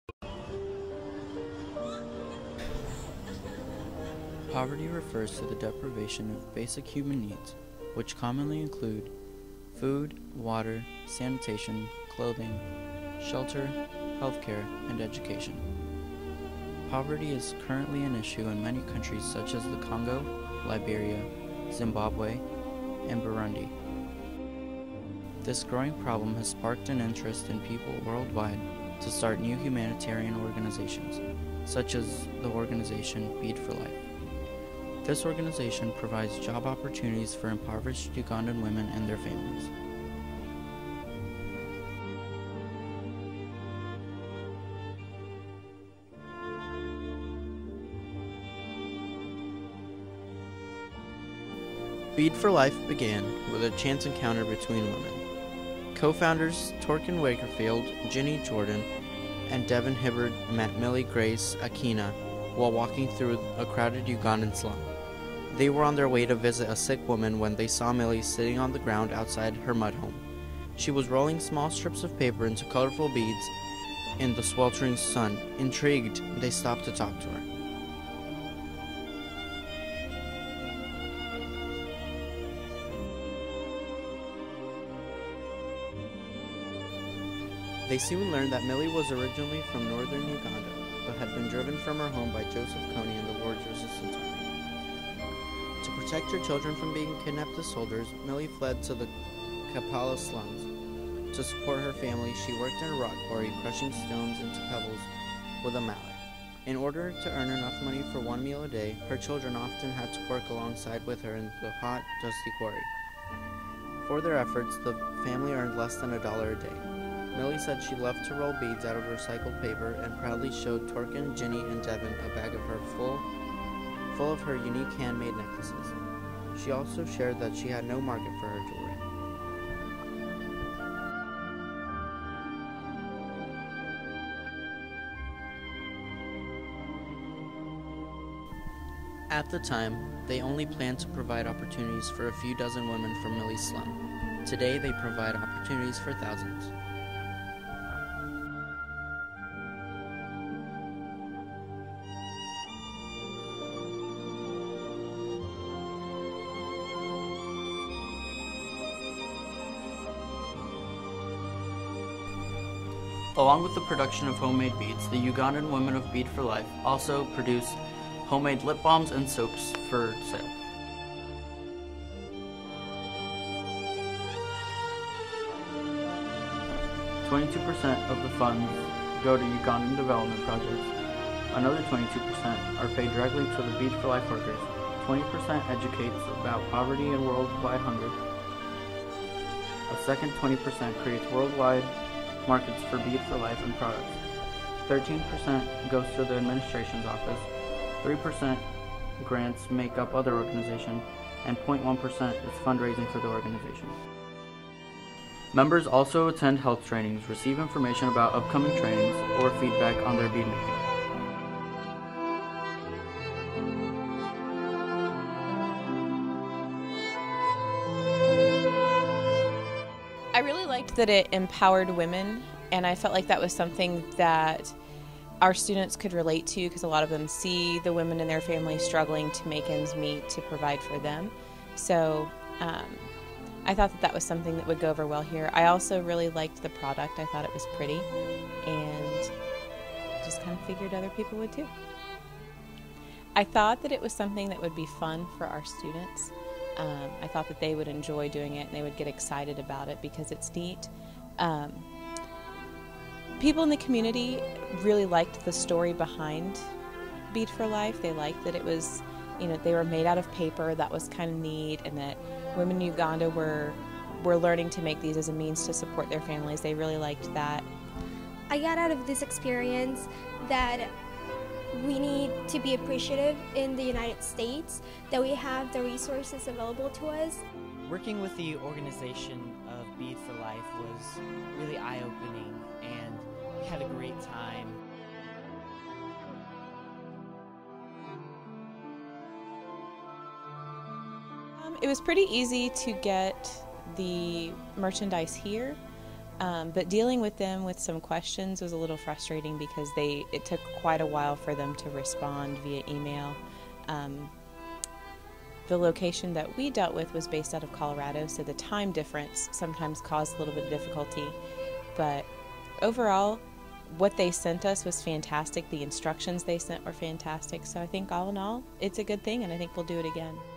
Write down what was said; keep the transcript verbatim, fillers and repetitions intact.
Poverty refers to the deprivation of basic human needs, which commonly include food, water, sanitation, clothing, shelter, healthcare, and education. Poverty is currently an issue in many countries such as the Congo, Liberia, Zimbabwe, and Burundi. This growing problem has sparked an interest in people worldwide to start new humanitarian organizations, such as the organization Bead for Life. This organization provides job opportunities for impoverished Ugandan women and their families. Bead for Life began with a chance encounter between women. Co-founders Torkin Wakerfield, Ginny Jordan, and Devin Hibbard met Millie Grace Akina while walking through a crowded Ugandan slum. They were on their way to visit a sick woman when they saw Millie sitting on the ground outside her mud home. She was rolling small strips of paper into colorful beads in the sweltering sun. Intrigued, they stopped to talk to her. They soon learned that Millie was originally from northern Uganda, but had been driven from her home by Joseph Kony and the war's resistance army. To protect her children from being kidnapped as soldiers, Millie fled to the Kampala slums. To support her family, she worked in a rock quarry, crushing stones into pebbles with a mallet. In order to earn enough money for one meal a day, her children often had to work alongside with her in the hot, dusty quarry. For their efforts, the family earned less than a dollar a day. Millie said she loved to roll beads out of recycled paper and proudly showed Torkin, Ginny, and Devin a bag of her full, full of her unique handmade necklaces. She also shared that she had no market for her jewelry. At the time, they only planned to provide opportunities for a few dozen women from Millie's slum. Today, they provide opportunities for thousands. Along with the production of homemade beads, the Ugandan women of Bead for Life also produce homemade lip balms and soaps for sale. twenty-two percent of the funds go to Ugandan development projects. Another twenty-two percent are paid directly to the Bead for Life workers. twenty percent educates about poverty and worldwide hunger. A second twenty percent creates worldwide markets for Bead for Life and products. thirteen percent goes to the administration's office, three percent grants make up other organizations, and zero point one percent is fundraising for the organization. Members also attend health trainings, receive information about upcoming trainings, or feedback on their bead making. I really liked that it empowered women, and I felt like that was something that our students could relate to, because a lot of them see the women in their family struggling to make ends meet to provide for them. So um, I thought that that was something that would go over well here. I also really liked the product. I thought it was pretty, and just kind of figured other people would too. I thought that it was something that would be fun for our students. Um, I thought that they would enjoy doing it and they would get excited about it because it's neat. Um, people in the community really liked the story behind Bead for Life. They liked that it was, you know, they were made out of paper. That was kind of neat, and that women in Uganda were, were learning to make these as a means to support their families. They really liked that. I got out of this experience that we need to be appreciative in the United States that we have the resources available to us. Working with the organization of Bead for Life was really eye-opening, and we had a great time. Um, it was pretty easy to get the merchandise here. Um, but dealing with them with some questions was a little frustrating because they it took quite a while for them to respond via email. Um, the location that we dealt with was based out of Colorado, so the time difference sometimes caused a little bit of difficulty. But overall, what they sent us was fantastic. The instructions they sent were fantastic. So I think all in all, it's a good thing, and I think we'll do it again.